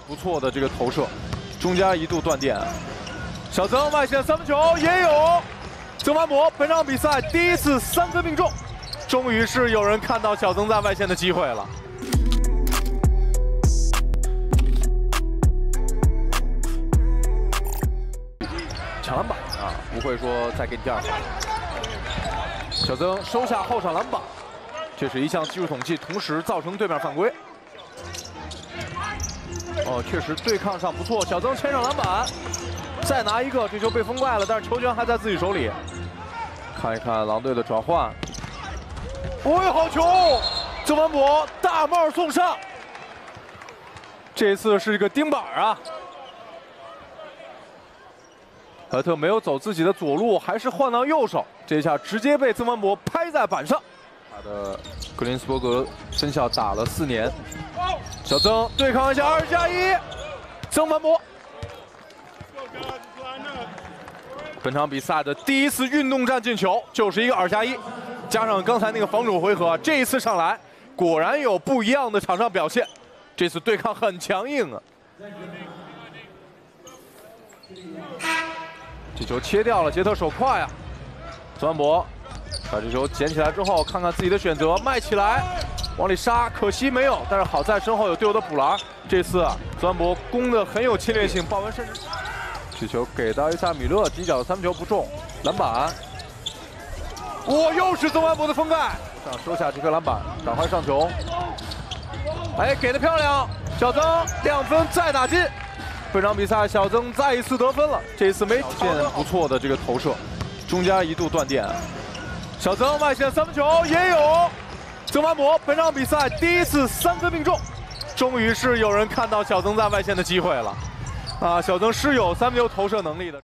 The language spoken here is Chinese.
不错的这个投射，中间一度断电。小曾外线三分球也有，曾凡博本场比赛第一次3分命中，终于是有人看到小曾在外线的机会了。抢篮板啊，不会说再给你第二罚。小曾收下后场篮板，这是一项技术统计，同时造成对面犯规。哦，确实对抗上不错，小曾牵上篮板，再拿一个，这球被封盖了，但是球权还在自己手里。看一看狼队的转换，哦，好球！曾凡博大帽送上，这次是一个钉板啊。怀特没有走自己的左路，还是换到右手，这一下直接被曾凡博拍在板上。他的格林斯伯格分校打了4年，小曾对抗一下2+1，曾凡博。本场比赛的第一次运动战进球就是一个2+1，加上刚才那个防守回合，这一次上来果然有不一样的场上表现。这次对抗很强硬啊。这球切掉了，杰特手快啊！曾凡博把这球捡起来之后，看看自己的选择，迈起来往里杀，可惜没有。但是好在身后有队友的补篮。这次啊，曾凡博攻的很有侵略性，鲍文甚至这球给到伊萨米勒，底角的3分球不中，篮板。哇，又是曾凡博的封盖，想收下这颗篮板，赶快上球。哎，给的漂亮，小曾2分再打进。本场比赛，小曾再一次得分了，这一次没见不错的这个投射，中间一度断电。小曾外线三分球也有，曾凡博本场比赛第一次3分命中，终于是有人看到小曾在外线的机会了。啊，小曾是有3分球投射能力的。